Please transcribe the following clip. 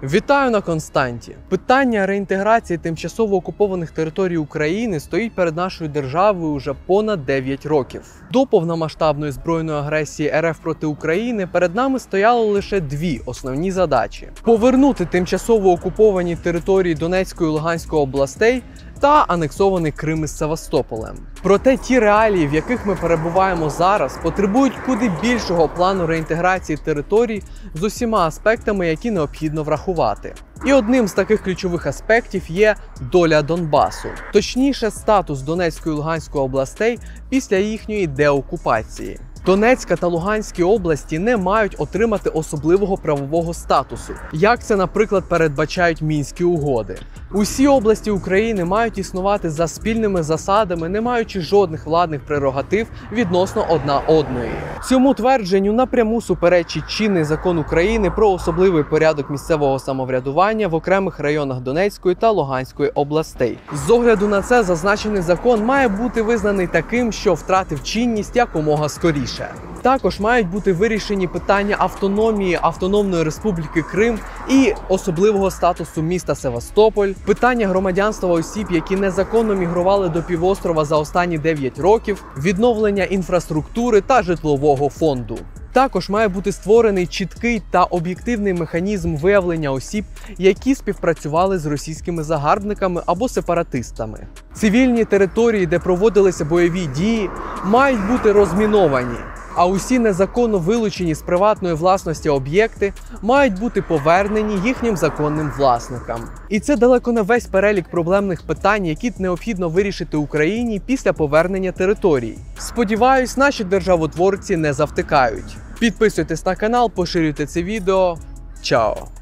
Вітаю на Константі! Питання реінтеграції тимчасово окупованих територій України стоїть перед нашою державою уже понад 9 років. До повномасштабної збройної агресії РФ проти України перед нами стояло лише дві основні задачі: повернути тимчасово окуповані території Донецької і Луганської областей та анексований Крим із Севастополем. Проте ті реалії, в яких ми перебуваємо зараз, потребують куди більшого плану реінтеграції територій з усіма аспектами, які необхідно врахувати. І одним з таких ключових аспектів є доля Донбасу, точніше статус Донецької і Луганської областей після їхньої деокупації. Донецька та Луганські області не мають отримати особливого правового статусу, як це, наприклад, передбачають Мінські угоди. Усі області України мають існувати за спільними засадами, не маючи жодних владних прерогатив відносно одна одної. Цьому твердженню напряму суперечить чинний закон України про особливий порядок місцевого самоврядування в окремих районах Донецької та Луганської областей. З огляду на це, зазначений закон має бути визнаний таким, що втратив чинність якомога скоріше. Також мають бути вирішені питання автономії Автономної Республіки Крим і особливого статусу міста Севастополь, питання громадянства осіб, які незаконно мігрували до півострова за останні 9 років, відновлення інфраструктури та житлового фонду. Також має бути створений чіткий та об'єктивний механізм виявлення осіб, які співпрацювали з російськими загарбниками або сепаратистами. Цивільні території, де проводилися бойові дії, мають бути розміновані, а усі незаконно вилучені з приватної власності об'єкти мають бути повернені їхнім законним власникам. І це далеко не весь перелік проблемних питань, які необхідно вирішити Україні після повернення територій. Сподіваюсь, наші державотворці не завтикають. Підписуйтесь на канал, поширюйте це відео. Чао!